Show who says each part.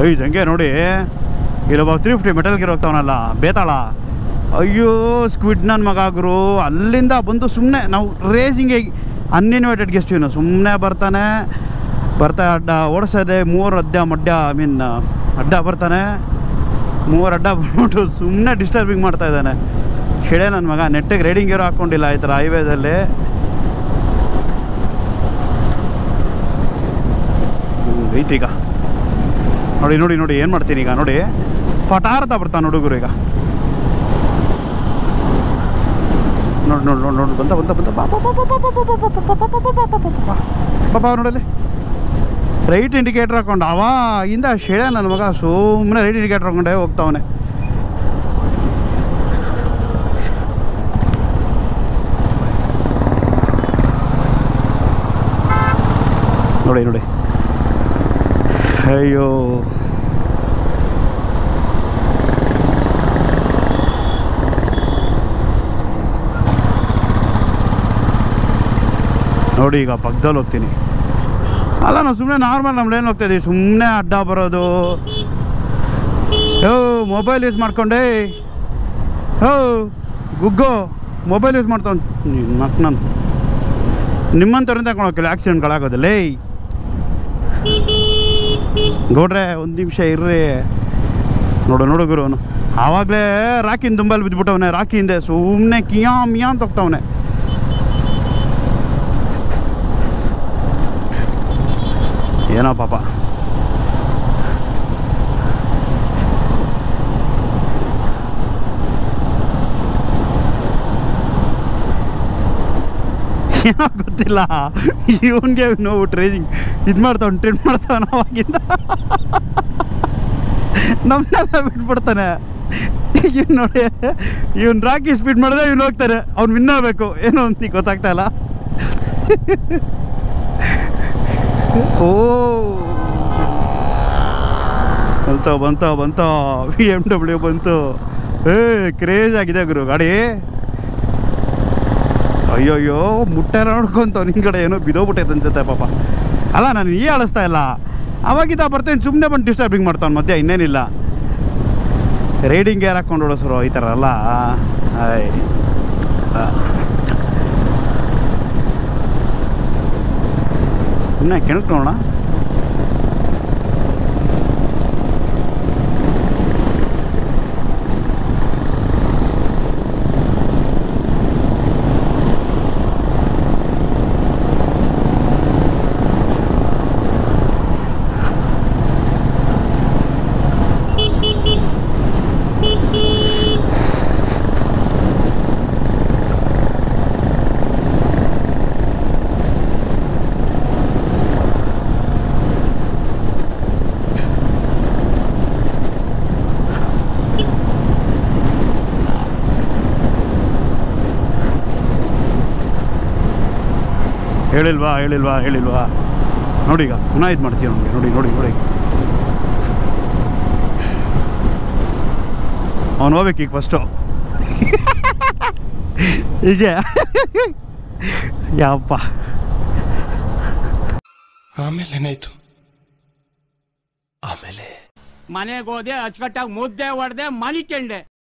Speaker 1: ಐದು ಹಂಗೆ ನೋಡಿ ಇಲ್ಲೊಬ್ಬ 350 ಮೆಟಲ್ ಗಿರ್ ಹೋಗ್ತಾವನಲ್ಲ ಬೇತಾಳ. ಅಯ್ಯೋ ಸ್ಕ್ವಿಡ್ ನನ್ನ ಮಗ ಗುರು. ಅಲ್ಲಿಂದ ಬಂದು ಸುಮ್ಮನೆ ನಾವು ರೇಸಿಂಗ್ ಅನ್ಇನ್ವೈಟೆಡ್ ಗೆಸ್ಟ್ ಇವನು. ಸುಮ್ಮನೆ ಬರ್ತಾ ಅಡ್ಡ ಓಡಿಸೋದೆ 3 ಅಡ್ಡ ಮಡ್ಡ ಅಡ್ಡ ಬರ್ತಾನೆ. 3 ಅಡ್ಡ ಬಂದ್ಬಿಟ್ಟು ಸುಮ್ಮನೆ ಡಿಸ್ಟರ್ಬಿಂಗ್ ಮಾಡ್ತಾ ಇದ್ದಾನೆ. ಶೆಡೆ ನನ್ನ ಮಗ. ನೆಟ್ಟಿಗೆ ರೈಡಿಂಗ್ ಗೇರು ಹಾಕ್ಕೊಂಡಿಲ್ಲ ಈ ಥರ ಹೈವೇದಲ್ಲಿ. ಐತೀಗ ನೋಡಿ ನೋಡಿ ನೋಡಿ ಏನು ಮಾಡ್ತೀನಿ ಈಗ ನೋಡಿ. ಪಟಾರ್ತ ಬರ್ತಾನೆ ಹುಡುಗರು ಈಗ. ನೋಡಿ ನೋಡಿ ನೋಡಿ ನೋಡಿ ಬಂತ ಬಂತ ಬಂತ ಬಾಬಾ ನೋಡಲ್ಲಿ ರೈಟ್ ಇಂಡಿಕೇಟ್ರ್ ಹಾಕೊಂಡು ಅವ ಇಂದ ಶೆಳೆ ನನ್ನ ಮಗ ಸುಮ್ಮನೆ ರೈಟ್ ಇಂಡಿಕೇಟ್ರ್ ಹಾಕೊಂಡೆ ಹೋಗ್ತಾವನೆ. ನೋಡಿ ನೋಡಿ ಅಯ್ಯೋ ನೋಡಿ ಈಗ ಪಕ್ಕದಲ್ಲಿ ಹೋಗ್ತೀನಿ. ಅಲ್ಲ ನಾವು ಸುಮ್ಮನೆ ನಾರ್ಮಲ್ ನಮ್ಮ ಲೇನ್ ಹೋಗ್ತಾ ಇದ್ದೀವಿ. ಸುಮ್ಮನೆ ಅಡ್ಡ ಬರೋದು. ಮೊಬೈಲ್ ಯೂಸ್ ಮಾಡ್ಕೊಂಡೆ ಗುಗ್ಗೋ ಮೊಬೈಲ್ ಯೂಸ್ ಮಾಡ್ತಾವ್ ನಾನು. ನಿಮ್ಮಂಥವ್ರಿಂದ ತಗೊಂಡೋಗಿಲ್ಲ ಆಕ್ಸಿಡೆಂಟ್ಗಳಾಗೋದಿಲ್ಲ. ಗೌಡ್ರೆ ಒಂದು ನಿಮಿಷ ಇರ್ರಿ. ನೋಡು ನೋಡು ಗುರು ಅವನು ಆವಾಗಲೇ ರಾಕಿನ ದುಂಬಲ್ಲಿ ಬಿದ್ದುಬಿಟ್ಟವನೆ. ರಾಕಿ ಹಿಂದೆ ಸುಮ್ಮನೆ ಕಿಯಾ ಮಿಯಾ ಅಂತ ಹೋಗ್ತಾವನೆ. ಏನೋ ಪಾಪ. ಏನೋ ಗೊತ್ತಿಲ್ಲ ಇವನ್ಗೆ ನೋವು ಟ್ರೈನಿಂಗ್ ಇದು ಮಾಡ್ತಾವ ಟ್ರೀಟ್ ಮಾಡ್ತಾವ. ಅವಾಗಿಂದ ನಮ್ಮನ್ನೆಲ್ಲ ಬಿಟ್ಬಿಡ್ತಾನೆ. ಈಗ ನೋಡಿ ಇವನ್ ರಾಕಿ ಸ್ಪೀಡ್ ಮಾಡಿದ್ರೆ ಇವ್ನು ಹೋಗ್ತಾರೆ. ಅವ್ನು ವಿನ್ ಆಗಬೇಕು ಏನೋ ಅಂತ ಗೊತ್ತಾಗ್ತಾ ಇಲ್ಲ. ಓ ಬಂತ BMW ಬಂತು. ಕ್ರೇಜ್ ಆಗಿದೆ ಗುರು ಗಾಡಿ. ಅಯ್ಯೋಯ್ಯೋ ಮುಟ್ಟೆ ನೋಡ್ಕೊಂತ ನಿನ್ನ ಕಡೆ ಏನೋ ಬಿದೋಗ್ಬಿಟ್ಟೈತೆ ಅನ್ಸುತ್ತೆ ಪಾಪ. ಅಲ್ಲ ನಾನು ಆಳಿಸ್ತಾ ಇಲ್ಲ. ಅವಾಗಿದ್ದ ಬರ್ತೇನೆ ಸುಮ್ಮನೆ ಬಂದು ಡಿಸ್ಟರ್ಬಿಂಗ್ ಮಾಡ್ತಾನೆ ಮಧ್ಯ. ಇನ್ನೇನಿಲ್ಲ ರೈಡಿಂಗ್ ಗೇರ್ ಹಾಕ್ಕೊಂಡು ಓಡಿಸ್ರು ಈ ಥರ ಅಲ್ಲ. ಸುಮ್ಮನೆ ಕೆಣಕ್ ನೋಡೋಣ. ಹೇಳಿಲ್ವಾ ನೋಡಿ. ಈಗ ಪುನಃ ಇದು ಮಾಡ್ತೀವಿ ನಮಗೆ. ನೋಡಿ ಅವನು ಹೋಗ್ಬೇಕು ಈಗ ಫಸ್ಟು. ಹೀಗೆ ಯಪ್ಪ.
Speaker 2: ಆಮೇಲೆ ಏನಾಯ್ತು? ಆಮೇಲೆ
Speaker 3: ಮನೆಗೆ ಹೋದೆ ಅಚ್ಚುಕಟ್ಟಾಗಿ ಮುದ್ದೆ ಹೊಡೆದೆ ಮಲಿಕೊಂಡೆ.